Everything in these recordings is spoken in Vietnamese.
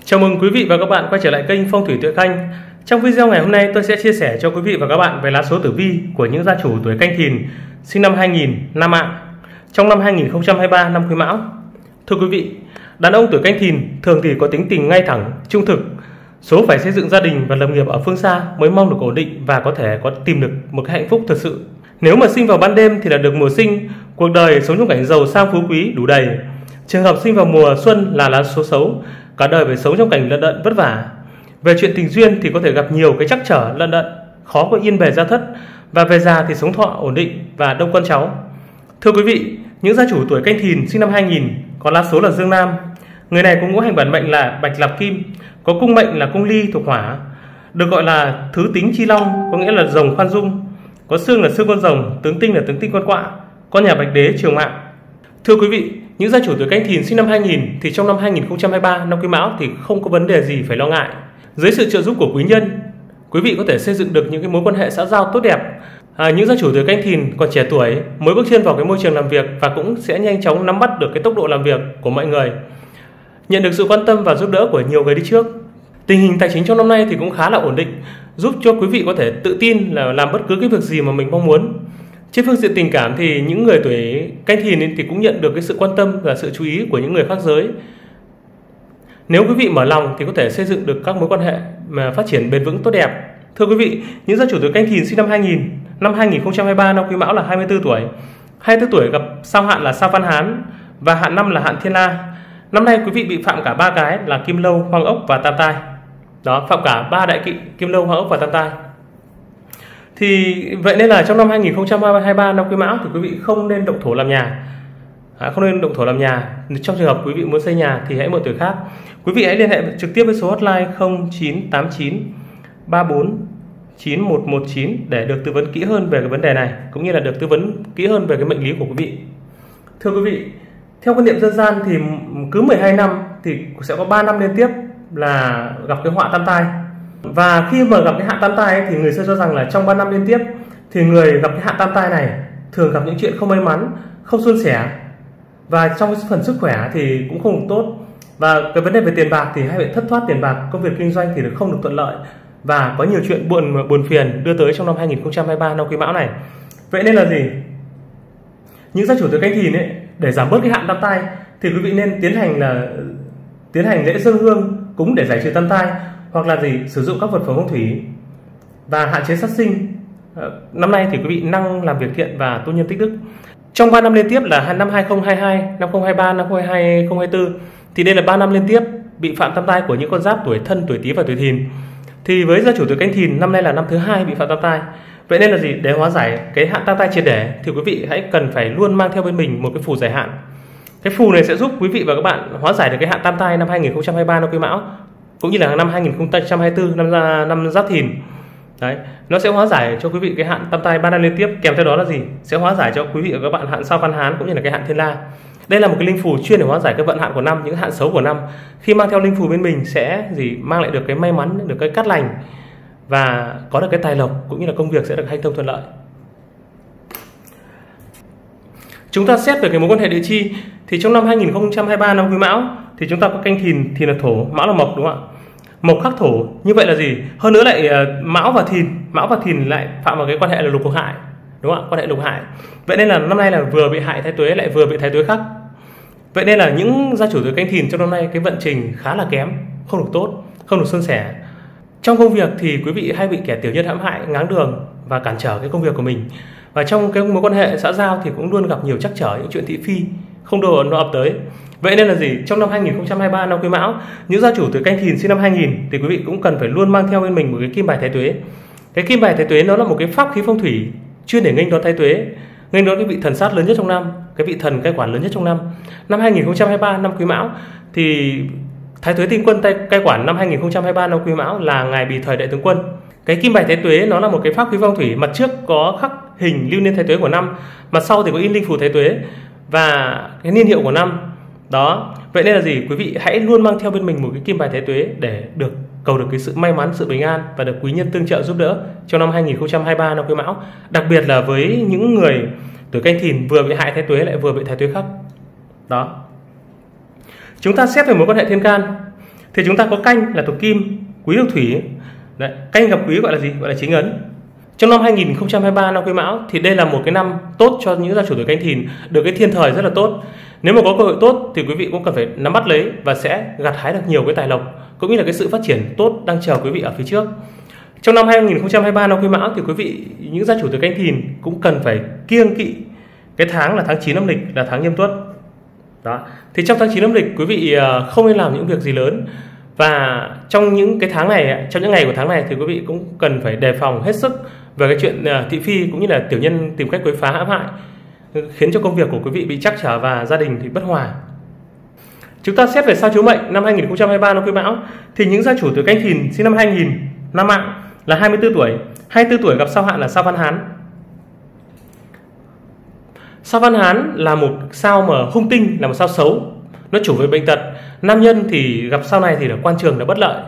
Chào mừng quý vị và các bạn quay trở lại kênh Phong thủy Tuệ Khanh. Trong video ngày hôm nay tôi sẽ chia sẻ cho quý vị và các bạn về lá số tử vi của những gia chủ tuổi Canh Thìn sinh năm 2000 Nam Mạng trong năm 2023 năm Quý Mão. Thưa quý vị, đàn ông tuổi Canh Thìn thường thì có tính tình ngay thẳng, trung thực, số phải xây dựng gia đình và lập nghiệp ở phương xa mới mong được ổn định và có thể tìm được một cái hạnh phúc thật sự. Nếu mà sinh vào ban đêm thì là được mùa sinh, cuộc đời sống trong cảnh giàu sang phú quý đủ đầy. Trường hợp sinh vào mùa xuân là lá số xấu, cả đời phải sống trong cảnh lận đận vất vả. Về chuyện tình duyên thì có thể gặp nhiều cái trắc trở lận đận, khó có yên bề gia thất, và về già thì sống thọ ổn định và đông con cháu. Thưa quý vị, những gia chủ tuổi Canh Thìn sinh năm 2000 có lá số là Dương Nam. Người này có ngũ hành bản mệnh là Bạch Lạp Kim, có cung mệnh là cung Ly thuộc hỏa, được gọi là thứ tính chi long, có nghĩa là rồng khoan dung, có xương là xương con rồng, tướng tinh là tướng tinh con quạ, con nhà Bạch Đế trường mạng. Thưa quý vị, những gia chủ tuổi Canh Thìn sinh năm 2000 thì trong năm 2023 năm Quý Mão thì không có vấn đề gì phải lo ngại. Dưới sự trợ giúp của quý nhân, quý vị có thể xây dựng được những cái mối quan hệ xã giao tốt đẹp. Những gia chủ tuổi Canh Thìn còn trẻ tuổi mới bước chân vào cái môi trường làm việc và cũng sẽ nhanh chóng nắm bắt được cái tốc độ làm việc của mọi người, nhận được sự quan tâm và giúp đỡ của nhiều người đi trước. Tình hình tài chính trong năm nay thì cũng khá là ổn định, giúp cho quý vị có thể tự tin là làm bất cứ cái việc gì mà mình mong muốn. Trên phương diện tình cảm thì những người tuổi Canh Thìn thì cũng nhận được cái sự quan tâm và sự chú ý của những người khác giới. Nếu quý vị mở lòng thì có thể xây dựng được các mối quan hệ mà phát triển bền vững tốt đẹp. Thưa quý vị, những gia chủ tuổi Canh Thìn sinh năm 2000, năm 2023 năm Quý Mão là 24 tuổi. 24 tuổi gặp sao hạn là sao Văn Hán và hạn năm là hạn Thiên La. Năm nay quý vị bị phạm cả ba cái là Kim Lâu, Hoang Ốc và Tam Tai. Đó, phạm cả ba đại kỵ Kim Lâu, Hoang Ốc và Tam Tai. Thì vậy nên là trong năm 2023 năm Quý Mão thì quý vị không nên động thổ làm nhà. Không nên động thổ làm nhà. Trong trường hợp quý vị muốn xây nhà thì hãy mượn tuổi khác. Quý vị hãy liên hệ trực tiếp với số hotline 0989 34 9119 để được tư vấn kỹ hơn về cái vấn đề này, cũng như là được tư vấn kỹ hơn về cái mệnh lý của quý vị. Thưa quý vị, theo quan niệm dân gian thì cứ 12 năm thì sẽ có 3 năm liên tiếp là gặp cái họa tam tai. Và khi mà gặp cái hạn tam tai thì người xưa cho rằng là trong 3 năm liên tiếp thì người gặp cái hạn tam tai này thường gặp những chuyện không may mắn, không suôn sẻ, và trong cái phần sức khỏe thì cũng không được tốt. Và cái vấn đề về tiền bạc thì hay bị thất thoát tiền bạc, công việc kinh doanh thì không được thuận lợi và có nhiều chuyện buồn phiền đưa tới trong năm 2023 năm Quý Mão này. Vậy nên là gì? Những gia chủ tuổi Canh Thìn ấy, để giảm bớt cái hạn tam tai thì quý vị nên tiến hành lễ dâng hương cúng để giải trừ tam tai, hoặc là gì? Sử dụng các vật phẩm phong thủy và hạn chế sát sinh. Năm nay thì quý vị năng làm việc thiện và tu nhân tích đức. Trong 3 năm liên tiếp là năm 2022, năm 2023, năm 2024 thì đây là 3 năm liên tiếp bị phạm tam tai của những con giáp tuổi Thân, tuổi Tý và tuổi Thìn. Thì với gia chủ tuổi Canh Thìn, năm nay là năm thứ 2 bị phạm tam tai. Vậy nên là gì? Để hóa giải cái hạn tam tai triệt để thì quý vị hãy cần phải luôn mang theo bên mình một cái phù giải hạn. Cái phù này sẽ giúp quý vị và các bạn hóa giải được cái hạn tam tai năm 2023 năm Quý Mão, cũng như là năm 2024 năm Giáp Thìn. Đấy, nó sẽ hóa giải cho quý vị cái hạn tam tai 3 năm liên tiếp, kèm theo đó là gì? Sẽ hóa giải cho quý vị và các bạn hạn sao Văn Hán cũng như là cái hạn Thiên La. Đây là một cái linh phù chuyên để hóa giải cái vận hạn của năm, những hạn xấu của năm. Khi mang theo linh phù bên mình sẽ mang lại được cái may mắn, được cái cát lành và có được cái tài lộc, cũng như là công việc sẽ được hanh thông thuận lợi. Chúng ta xét về cái mối quan hệ địa chi thì trong năm 2023 năm Quý Mão thì chúng ta có Canh Thìn, Thìn là thổ, Mão là mộc, đúng không ạ? Mộc khắc thổ, như vậy là gì? Hơn nữa lại Mão và Thìn lại phạm vào cái quan hệ là lục cùng hại, đúng không ạ? Quan hệ lục hại. Vậy nên là năm nay là vừa bị hại thái tuế lại vừa bị thái tuế khắc. Vậy nên là những gia chủ tuổi Canh Thìn trong năm nay cái vận trình khá là kém, không được tốt, không được suôn sẻ. Trong công việc thì quý vị hay bị kẻ tiểu nhân hãm hại, ngáng đường và cản trở cái công việc của mình. Và trong cái mối quan hệ xã giao thì cũng luôn gặp nhiều trắc trở, những chuyện thị phi không đồ nó ập tới. Vậy nên là gì? Trong năm 2023 năm Quý Mão, những gia chủ tuổi Canh Thìn sinh năm 2000 thì quý vị cũng cần phải luôn mang theo bên mình một cái kim bài thái tuế. Cái kim bài thái tuế nó là một cái pháp khí phong thủy chuyên để nghênh đón thái tuế, nghênh đón cái vị thần sát lớn nhất trong năm, cái vị thần cai quản lớn nhất trong năm. Năm 2023 năm Quý Mão thì thái tuế tinh quân cai quản năm 2023 năm Quý Mão là ngài Bì Thời Đại Tướng Quân. Cái kim bài thái tuế nó là một cái pháp khí phong thủy, mặt trước có khắc hình lưu niên thái tuế của năm, mặt sau thì có in linh phù thái tuế và cái niên hiệu của năm. Đó, vậy nên là gì? Quý vị hãy luôn mang theo bên mình một cái kim bài thái tuế để cầu được cái sự may mắn, sự bình an và được quý nhân tương trợ giúp đỡ trong năm 2023 năm Quý Mão. Đặc biệt là với những người tuổi Canh Thìn vừa bị hại thái tuế lại vừa bị thái tuế khắc. Đó. Chúng ta xét về mối quan hệ thiên can Thì chúng ta có canh là thuộc kim, quý thuộc thủy. Đấy, canh gặp quý gọi là gì? Gọi là chính ấn. Trong năm 2023 năm Quý Mão thì đây là một cái năm tốt cho những gia chủ tuổi Canh Thìn, được cái thiên thời rất là tốt. Nếu mà có cơ hội tốt thì quý vị cũng cần phải nắm bắt lấy và sẽ gặt hái được nhiều cái tài lộc cũng như là cái sự phát triển tốt đang chờ quý vị ở phía trước. Trong năm 2023 năm Quý Mão thì quý vị những gia chủ tuổi Canh Thìn cũng cần phải kiêng kỵ cái tháng là tháng 9 âm lịch, là tháng Nhâm Tuất. Đó. Thì trong tháng 9 âm lịch quý vị không nên làm những việc gì lớn. Và trong những cái tháng này, trong những ngày của tháng này thì quý vị cũng cần phải đề phòng hết sức về cái chuyện thị phi cũng như là tiểu nhân tìm cách quấy phá hãm hại, khiến cho công việc của quý vị bị trắc trở và gia đình thì bất hòa. Chúng ta xét về sao chiếu mệnh năm 2023 năm Quý Mão thì những gia chủ tuổi Canh Thìn sinh năm 2000 năm Mạng là 24 tuổi. 24 tuổi gặp sao hạn là sao Văn Hán. Sao Văn Hán là một sao mà hung tinh, là một sao xấu, nó chủ về bệnh tật. Nam nhân thì gặp sao này thì là quan trường là bất lợi,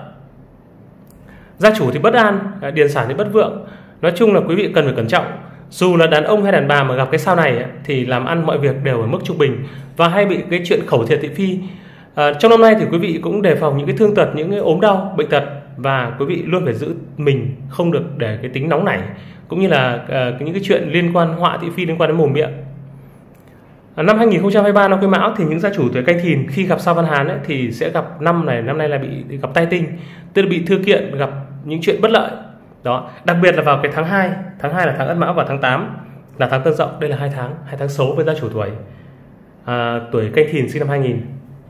gia chủ thì bất an, điền sản thì bất vượng. Nói chung là quý vị cần phải cẩn trọng. Dù là đàn ông hay đàn bà mà gặp cái sao này thì làm ăn mọi việc đều ở mức trung bình và hay bị cái chuyện khẩu thiệt thị phi. Trong năm nay thì quý vị cũng đề phòng những cái thương tật, những cái ốm đau, bệnh tật, và quý vị luôn phải giữ mình không được để cái tính nóng nảy cũng như là những cái chuyện liên quan họa thị phi liên quan đến mồm miệng. Năm 2023 năm Quý Mão thì những gia chủ tuổi Canh Thìn khi gặp sao Văn Hán thì sẽ gặp năm nay là bị gặp tai tinh, tức là bị thư kiện, gặp những chuyện bất lợi. Đó, đặc biệt là vào cái tháng 2 là tháng Ất Mão, và tháng 8 là tháng Tân Dậu. Đây là hai tháng xấu với gia chủ tuổi Canh Thìn sinh năm 2000.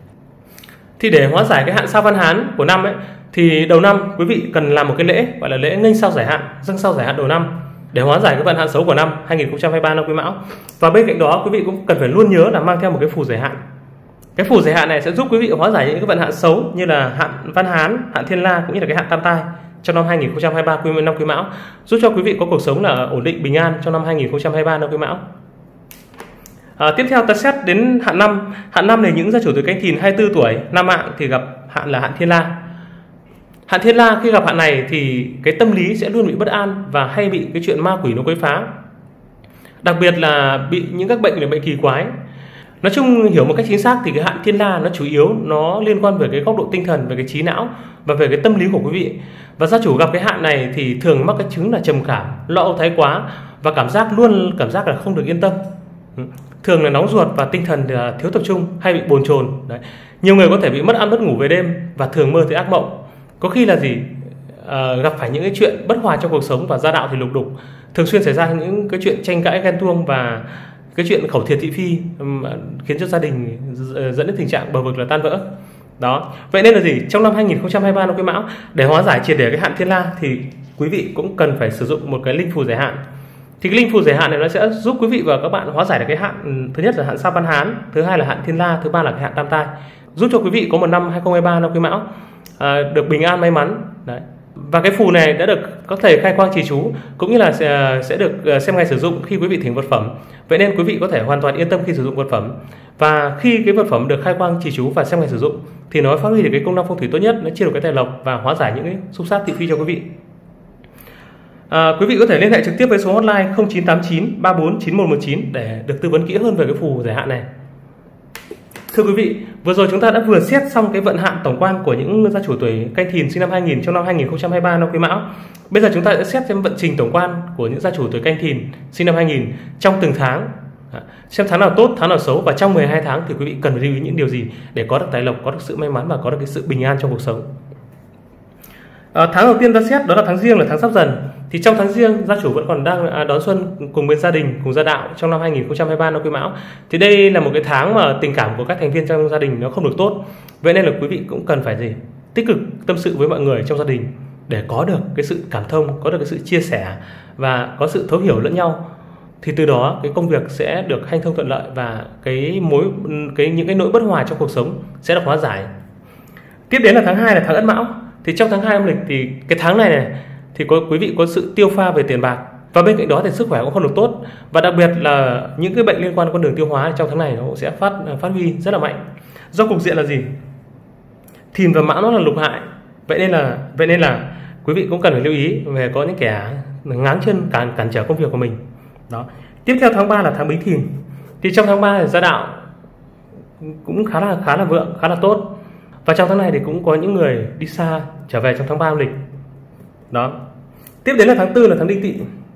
Thì để hóa giải cái hạn sao Văn Hán của năm thì đầu năm quý vị cần làm một cái lễ gọi là lễ nghênh sao giải hạn, dâng sao giải hạn đầu năm để hóa giải cái vận hạn xấu của năm 2023 năm Quý Mão. Và bên cạnh đó quý vị cũng cần phải luôn nhớ là mang theo một cái phù giải hạn. Cái phù giải hạn này sẽ giúp quý vị hóa giải những cái vận hạn xấu như là hạn Văn Hán, hạn Thiên La cũng như là cái hạn Tam Tai trong năm 2023 năm Quý Mão, giúp cho quý vị có cuộc sống là ổn định bình an trong năm 2023 năm Quý Mão. Tiếp theo ta xét đến hạn năm. Hạn năm này những gia chủ tuổi Canh Thìn 24 tuổi năm Mạng thì gặp hạn là hạn Thiên La. Hạn Thiên La khi gặp hạn này thì cái tâm lý sẽ luôn bị bất an và hay bị cái chuyện ma quỷ nó quấy phá, đặc biệt là bị những các bệnh kỳ quái. Nói chung hiểu một cách chính xác thì cái hạn Thiên La nó chủ yếu nó liên quan về cái góc độ tinh thần, về cái trí não và về cái tâm lý của quý vị. Và gia chủ gặp cái hạn này thì thường mắc cái chứng là trầm cảm, lo âu thái quá và cảm giác là không được yên tâm. Thường là nóng ruột và tinh thần là thiếu tập trung, hay bị bồn chồn. Đấy. Nhiều người có thể bị mất ăn mất ngủ về đêm và thường mơ thấy ác mộng. Có khi là gặp phải những cái chuyện bất hòa trong cuộc sống và gia đạo thì lục đục. Thường xuyên xảy ra những cái chuyện tranh cãi ghen tuông và cái chuyện khẩu thiệt thị phi, khiến cho gia đình dẫn đến tình trạng bờ vực là tan vỡ. Đó. Vậy nên là trong năm 2023 năm Quý Mão để hóa giải triệt để cái hạn Thiên La thì quý vị cũng cần phải sử dụng một cái linh phù giải hạn. Thì cái linh phù giải hạn này nó sẽ giúp quý vị và các bạn hóa giải được cái hạn, thứ nhất là hạn sao Văn Hán, thứ hai là hạn Thiên La, thứ ba là cái hạn Tam Tai, giúp cho quý vị có một năm 2023 năm Quý Mão được bình an may mắn. Đấy. Và cái phù này đã được các thầy khai quang trì chú cũng như là sẽ được xem ngày sử dụng khi quý vị thỉnh vật phẩm. Vậy nên quý vị có thể hoàn toàn yên tâm khi sử dụng vật phẩm. Và khi cái vật phẩm được khai quang trì chú và xem ngày sử dụng thì nó phát huy được cái công năng phong thủy tốt nhất, nó chia được cái tài lộc và hóa giải những cái xúc sát thị phi cho quý vị. Quý vị có thể liên hệ trực tiếp với số hotline 0989 34 9119 để được tư vấn kỹ hơn về cái phù giải hạn này. Thưa quý vị, vừa rồi chúng ta đã vừa xét xong cái vận hạn tổng quan của những gia chủ tuổi Canh Thìn sinh năm 2000 trong năm 2023 năm Quý Mão. Bây giờ chúng ta sẽ xét xem vận trình tổng quan của những gia chủ tuổi Canh Thìn sinh năm 2000 trong từng tháng. Xem tháng nào tốt, tháng nào xấu, và trong 12 tháng thì quý vị cần lưu ý những điều gì để có được tài lộc, có được sự may mắn và có được cái sự bình an trong cuộc sống. Tháng đầu tiên ta xét đó là tháng Giêng, là tháng Giáp Dần. Thì trong tháng Giêng gia chủ vẫn còn đang đón xuân cùng bên gia đình, cùng gia đạo trong năm 2023 năm Quý Mão. Thì đây là một cái tháng mà tình cảm của các thành viên trong gia đình nó không được tốt. Vậy nên là quý vị cũng cần phải tích cực tâm sự với mọi người trong gia đình để có được cái sự cảm thông, có được cái sự chia sẻ và có sự thấu hiểu lẫn nhau. Thì từ đó cái công việc sẽ được hanh thông thuận lợi và những cái nỗi bất hòa trong cuộc sống sẽ được hóa giải. Tiếp đến là tháng 2 là tháng Ất Mão. Thì trong tháng 2 âm lịch thì cái tháng này thì quý vị có sự tiêu pha về tiền bạc, và bên cạnh đó thì sức khỏe cũng không được tốt, và đặc biệt là những cái bệnh liên quan đến con đường tiêu hóa trong tháng này nó cũng sẽ phát huy rất là mạnh. Do cục diện là Thìn và Mão nó là lục hại, vậy nên là quý vị cũng cần phải lưu ý về có những kẻ ngáng chân cản trở công việc của mình. Đó. Tiếp theo tháng 3 là tháng Bính Thìn. Thì trong tháng 3 thì gia đạo cũng khá là vượng, khá là tốt. Và trong tháng này thì cũng có những người đi xa trở về trong tháng 3 âm lịch. Đó. Tiếp đến là tháng 4 là tháng Đinh Tỵ.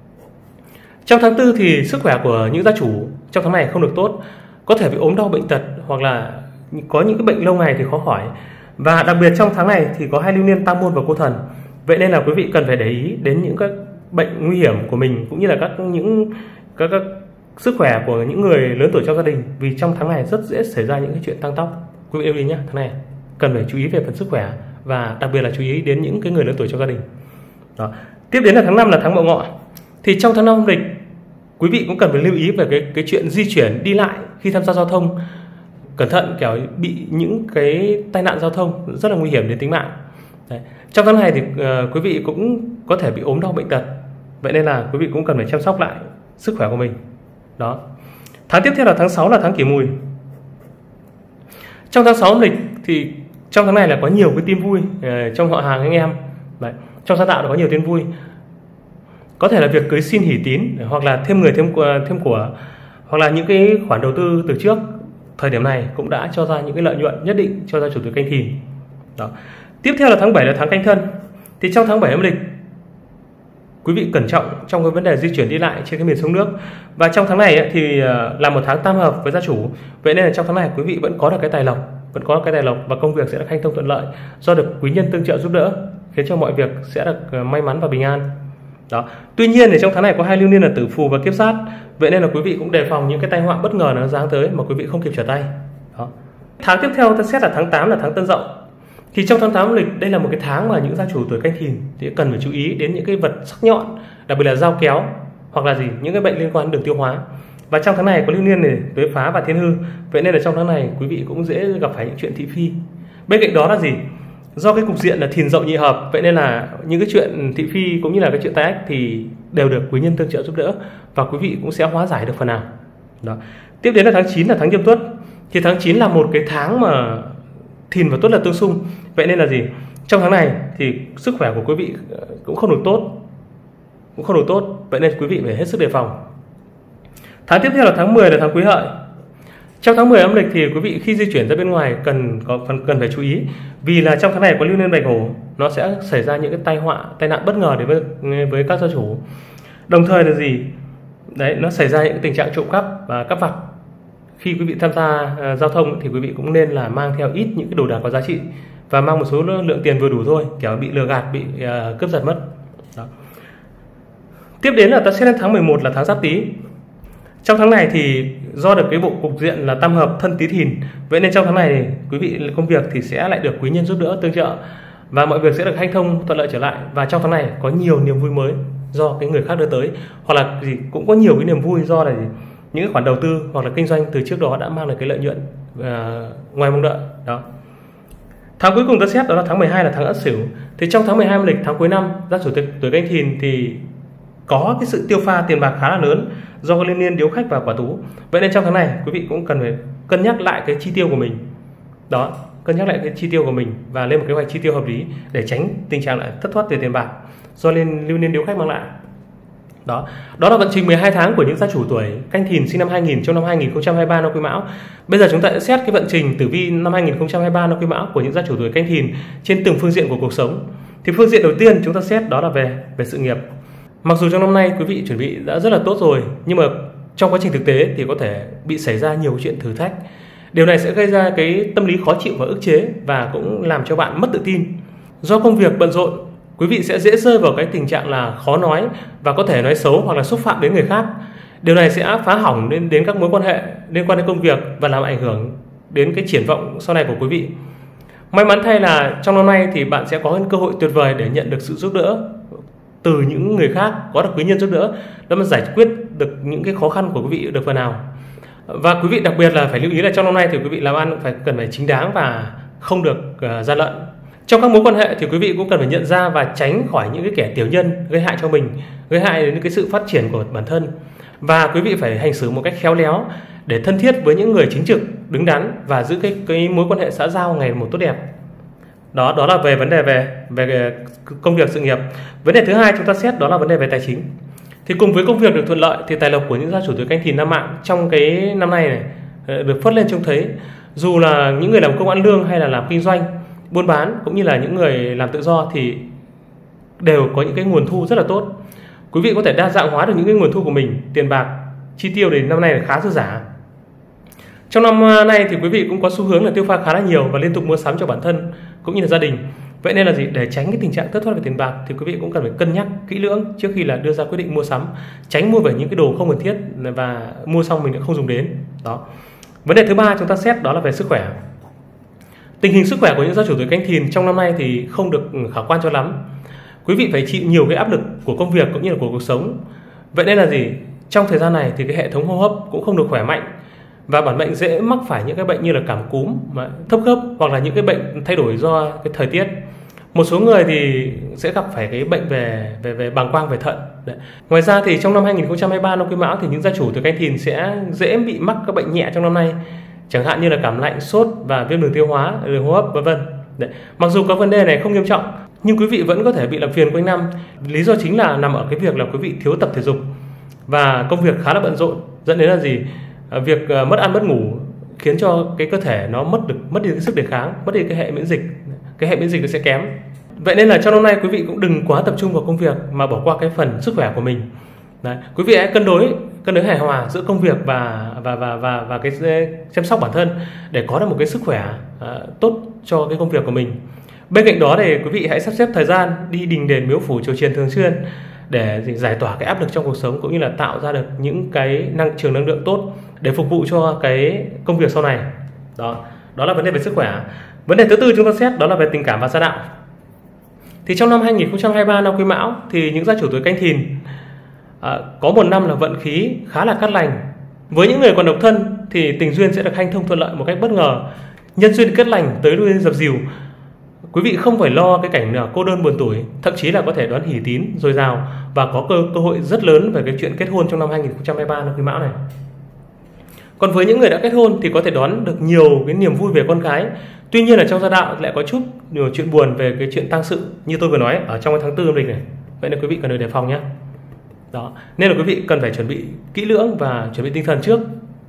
Trong tháng 4 thì sức khỏe của những gia chủ trong tháng này không được tốt, có thể bị ốm đau bệnh tật hoặc là có những cái bệnh lâu ngày thì khó khỏi. Và đặc biệt trong tháng này thì có hai lưu niên Tam Môn và Cô Thần. Vậy nên là quý vị cần phải để ý đến những các bệnh nguy hiểm của mình, cũng như là các sức khỏe của những người lớn tuổi trong gia đình, vì trong tháng này rất dễ xảy ra những cái chuyện tăng tóc. Quý vị lưu ý nhé, tháng này cần phải chú ý về phần sức khỏe và đặc biệt là chú ý đến những cái người lớn tuổi trong gia đình. Đó. Tiếp đến là tháng 5 là tháng Mậu Ngọ. Thì trong tháng 5 âm lịch, quý vị cũng cần phải lưu ý về cái chuyện di chuyển đi lại khi tham gia giao thông. Cẩn thận kẻo bị những cái tai nạn giao thông rất là nguy hiểm đến tính mạng. Đấy. Trong tháng này thì quý vị cũng có thể bị ốm đau bệnh tật. Vậy nên là quý vị cũng cần phải chăm sóc lại sức khỏe của mình. Đó. Tháng tiếp theo là tháng 6 là tháng Kỷ Mùi. Trong tháng 6 âm lịch thì trong tháng này là có nhiều cái tin vui trong họ hàng anh em. Đấy. Trong gia đạo có nhiều tin vui. Có thể là việc cưới xin hỷ tín, hoặc là thêm người thêm của, hoặc là những cái khoản đầu tư từ trước thời điểm này cũng đã cho ra những cái lợi nhuận nhất định cho gia chủ tuổi Canh Thìn. Đó. Tiếp theo là tháng 7 là tháng Canh Thân. Thì trong tháng 7 âm lịch, quý vị cẩn trọng trong cái vấn đề di chuyển đi lại trên cái miền sông nước. Và trong tháng này thì là một tháng tam hợp với gia chủ. Vậy nên là trong tháng này quý vị vẫn có được cái tài lộc, và công việc sẽ được hanh thông thuận lợi do được quý nhân tương trợ giúp đỡ, khiến cho mọi việc sẽ được may mắn và bình an. Đó. Tuy nhiên thì trong tháng này có hai lưu niên là Tử Phù và Kiếp Sát. Vậy nên là quý vị cũng đề phòng những cái tai họa bất ngờ nó giáng tới mà quý vị không kịp trở tay. Đó. Tháng tiếp theo ta xét là tháng 8 là tháng Tân Dậu. Thì trong tháng 8 âm lịch, đây là một cái tháng mà những gia chủ tuổi Canh Thìn thì cần phải chú ý đến những cái vật sắc nhọn, đặc biệt là dao kéo hoặc là những cái bệnh liên quan đến đường tiêu hóa. Và trong tháng này có lưu niên này Tuế Phá và Thiên Hư. Vậy nên là trong tháng này quý vị cũng dễ gặp phải những chuyện thị phi. Bên cạnh đó là do cái cục diện là Thìn Dậu nhị hợp, vậy nên là những cái chuyện thị phi cũng như là cái chuyện tai ách thì đều được quý nhân tương trợ giúp đỡ, và quý vị cũng sẽ hóa giải được phần nào. Đó. Tiếp đến là tháng 9 là tháng Nhâm Tuất. Thì tháng 9 là một cái tháng mà Thìn và Tuất là tương xung. Vậy nên là trong tháng này thì sức khỏe của quý vị cũng không được tốt. Vậy nên quý vị phải hết sức đề phòng. Tháng tiếp theo là tháng 10 là tháng Quý Hợi. Trong tháng 10 âm lịch thì quý vị khi di chuyển ra bên ngoài cần phải chú ý, vì là trong tháng này có lưu niên Bạch Hổ, nó sẽ xảy ra những cái tai nạn bất ngờ đến với các gia chủ. Đồng thời là nó xảy ra những tình trạng trộm cắp và cắp vặt. Khi quý vị tham gia giao thông thì quý vị cũng nên là mang theo ít những cái đồ đạc có giá trị và mang một số lượng tiền vừa đủ thôi, kẻo bị lừa gạt, bị cướp giật mất. Đó. Tiếp đến là ta xét đến tháng 11 là tháng Giáp Tý. Trong tháng này thì do được cái bộ cục diện là tam hợp Thân Tý Thìn, vậy nên trong tháng này thì quý vị công việc thì sẽ lại được quý nhân giúp đỡ tương trợ và mọi việc sẽ được hanh thông thuận lợi trở lại. Và trong tháng này có nhiều niềm vui mới do cái người khác đưa tới, hoặc là cũng có nhiều cái niềm vui do là những cái khoản đầu tư hoặc là kinh doanh từ trước đó đã mang lại cái lợi nhuận ngoài mong đợi. Đó. Tháng cuối cùng ta xét đó là tháng 12 là tháng Ất Sửu. Thì trong tháng 12 âm lịch, tháng cuối năm, gia chủ tuổi Canh Thìn thì có cái sự tiêu pha tiền bạc khá là lớn do có liên niên Điếu Khách và Quả Tú. Vậy nên trong tháng này quý vị cũng cần phải cân nhắc lại cái chi tiêu của mình. Đó, cân nhắc lại cái chi tiêu của mình và lên một kế hoạch chi tiêu hợp lý để tránh tình trạng lại thất thoát về tiền bạc do lưu niên Điếu Khách mang lại. Đó là vận trình 12 tháng của những gia chủ tuổi Canh Thìn sinh năm 2000 trong năm 2023 năm Quý Mão. Bây giờ chúng ta sẽ xét cái vận trình tử vi năm 2023 năm Quý Mão của những gia chủ tuổi Canh Thìn trên từng phương diện của cuộc sống. Thì phương diện đầu tiên chúng ta xét đó là về sự nghiệp. Mặc dù trong năm nay quý vị chuẩn bị đã rất là tốt rồi, nhưng mà trong quá trình thực tế thì có thể bị xảy ra nhiều chuyện thử thách. Điều này sẽ gây ra cái tâm lý khó chịu và ức chế, và cũng làm cho bạn mất tự tin. Do công việc bận rộn, quý vị sẽ dễ rơi vào cái tình trạng là khó nói và có thể nói xấu hoặc là xúc phạm đến người khác. Điều này sẽ phá hỏng đến các mối quan hệ liên quan đến công việc và làm ảnh hưởng đến cái triển vọng sau này của quý vị. May mắn thay là trong năm nay thì bạn sẽ có cơ hội tuyệt vời để nhận được sự giúp đỡ từ những người khác, có được quý nhân giúp đỡ để mà giải quyết được những cái khó khăn của quý vị được phần nào. Và quý vị đặc biệt là phải lưu ý là trong năm nay thì quý vị làm ăn cần phải chính đáng và không được gian lận. Trong các mối quan hệ thì quý vị cũng cần phải nhận ra và tránh khỏi những cái kẻ tiểu nhân gây hại cho mình, gây hại đến cái sự phát triển của bản thân. Và quý vị phải hành xử một cách khéo léo để thân thiết với những người chính trực, đứng đắn và giữ cái mối quan hệ xã giao ngày một tốt đẹp. Đó là về vấn đề về công việc sự nghiệp. Vấn đề thứ hai chúng ta xét đó là vấn đề về tài chính. Thì cùng với công việc được thuận lợi thì tài lộc của những gia chủ tuổi Canh Thìn năm Mão trong cái năm nay này được phất lên trông thấy. Dù là những người làm công ăn lương hay là làm kinh doanh buôn bán cũng như là những người làm tự do thì đều có những cái nguồn thu rất là tốt. Quý vị có thể đa dạng hóa được những cái nguồn thu của mình, tiền bạc chi tiêu đến năm nay là khá dư dả. Trong năm nay thì quý vị cũng có xu hướng là tiêu pha khá là nhiều và liên tục mua sắm cho bản thân cũng như là gia đình. Vậy nên là gì? Để tránh cái tình trạng thất thoát về tiền bạc thì quý vị cũng cần phải cân nhắc kỹ lưỡng trước khi là đưa ra quyết định mua sắm, tránh mua về những cái đồ không cần thiết và mua xong mình lại không dùng đến. Đó. Vấn đề thứ ba chúng ta xét đó là về sức khỏe. Tình hình sức khỏe của những gia chủ tuổi Canh Thìn trong năm nay thì không được khả quan cho lắm. Quý vị phải chịu nhiều cái áp lực của công việc cũng như là của cuộc sống. Vậy nên là gì? Trong thời gian này thì cái hệ thống hô hấp cũng không được khỏe mạnh và bản mệnh dễ mắc phải những cái bệnh như là cảm cúm, thấp khớp hoặc là những cái bệnh thay đổi do cái thời tiết. Một số người thì sẽ gặp phải cái bệnh về bàng quang, về thận. Đấy. Ngoài ra thì trong năm 2023 năm Quý Mão thì những gia chủ tuổi Canh Thìn sẽ dễ bị mắc các bệnh nhẹ trong năm nay, chẳng hạn như là cảm lạnh, sốt và viêm đường tiêu hóa, đường hô hấp vân vân. Mặc dù các vấn đề này không nghiêm trọng nhưng quý vị vẫn có thể bị làm phiền quanh năm. Lý do chính là nằm ở cái việc là quý vị thiếu tập thể dục và công việc khá là bận rộn, dẫn đến là gì? Việc mất ăn mất ngủ khiến cho cái cơ thể nó mất đi cái sức đề kháng, mất đi cái hệ miễn dịch. Cái hệ miễn dịch nó sẽ kém. Vậy nên là trong năm nay quý vị cũng đừng quá tập trung vào công việc mà bỏ qua cái phần sức khỏe của mình. Đấy. Quý vị hãy cân đối hài hòa giữa công việc và cái chăm sóc bản thân để có được một cái sức khỏe tốt cho cái công việc của mình. Bên cạnh đó thì quý vị hãy sắp xếp thời gian đi đình đền miếu phủ chùa chiền thường xuyên để giải tỏa cái áp lực trong cuộc sống cũng như là tạo ra được những cái trường năng lượng tốt để phục vụ cho cái công việc sau này. Đó là vấn đề về sức khỏe. Vấn đề thứ tư chúng ta xét đó là về tình cảm và gia đạo. Thì trong năm 2023 năm Quý Mão thì những gia chủ tuổi Canh Thìn có một năm là vận khí khá là cát lành. Với những người còn độc thân thì tình duyên sẽ được hanh thông thuận lợi một cách bất ngờ, nhân duyên kết lành tới lui dập dìu. Quý vị không phải lo cái cảnh cô đơn buồn tủi, thậm chí là có thể đón hỷ tín dồi dào và có cơ hội rất lớn về cái chuyện kết hôn trong năm 2023 năm Quý Mão này. Còn với những người đã kết hôn thì có thể đón được nhiều cái niềm vui về con cái. Tuy nhiên là trong gia đạo lại có chút nhiều chuyện buồn về cái chuyện tang sự như tôi vừa nói ở trong tháng 4 âm lịch này. Vậy nên quý vị cần phải đề phòng nhé. Đó, nên là quý vị cần phải chuẩn bị kỹ lưỡng và chuẩn bị tinh thần trước.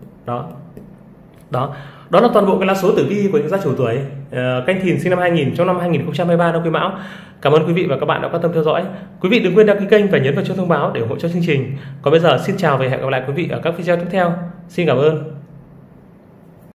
Đó là toàn bộ cái lá số tử vi của những gia chủ tuổi Canh Thìn sinh năm 2000 trong năm 2023 năm Quý Mão. Cảm ơn quý vị và các bạn đã quan tâm theo dõi. Quý vị đừng quên đăng ký kênh và nhấn vào chuông thông báo để ủng hộ cho chương trình. Còn bây giờ xin chào và hẹn gặp lại quý vị ở các video tiếp theo. Xin cảm ơn.